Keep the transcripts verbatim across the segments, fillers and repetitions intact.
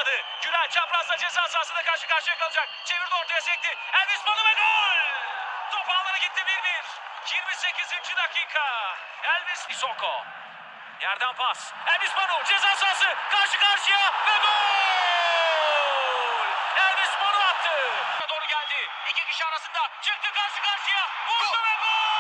yakaladı. Güray çaprazda ceza sahasında karşı karşıya kalacak. Çevirdi ortaya sekti. Elvis Manu ve gol! Top ağlara gitti bir bir. yirmi sekizinci dakika. Elvis Isoko. Yerden pas. Elvis Manu ceza sahası. Karşı karşıya ve gol! Elvis Manu attı. Doğru geldi. İki kişi arasında çıktı karşı karşıya. Vurdu ve gol!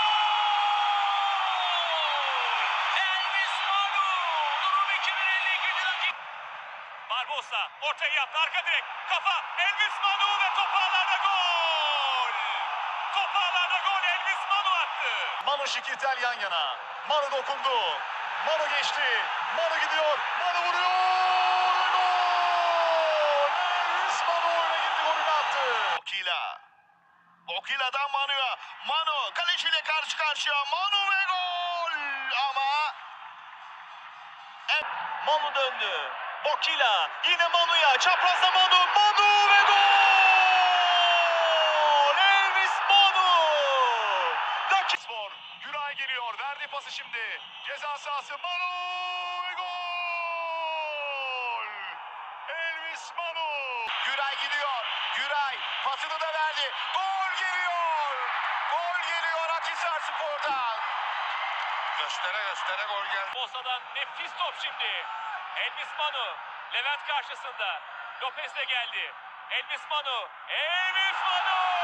Elvis Manu. Durum iki bir elli ikinci dakika. Barbosa ortaya yaptı. Arka direk. Kafa. Elvis Manu ve top ağlarda gol! Top ağlarda gol. Elvis Manu attı. Manu Şikirtel yan yana. Manu dokundu. Manu geçti. Manu gidiyor. Manu vuruyor. Ve gol! Elvis Manu oyuna girdi, golünü attı. Okila. Okila'dan Manu'ya. Manu kaleciyle karşı karşıya. Manu ve gol! Ama Manu döndü. Bokila. Yine Manu'ya. Çaprazda Manu. Manu ve gol! Elvis Manu! Dakika. Spor. Güray geliyor. Verdi pası şimdi. Ceza sahası. Manu ve gol! Elvis Manu. Güray gidiyor. Güray pasını da verdi. Gol geliyor. Gol geliyor Akhisar Spor'dan. Göstere göstere gol geldi. Bosa'dan nefis top şimdi. Elvis Manu. Levent karşısında. Lopez de geldi. Elvis Manu. Elvis Manu!